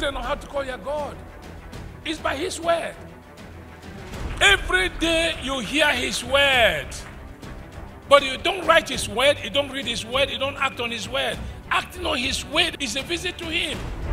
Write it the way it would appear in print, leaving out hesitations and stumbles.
doctrine on how to call your God. It's by His word. Every day you hear His word. But you don't write His word, you don't read His word, you don't act on His word. Acting on His word is a visit to Him.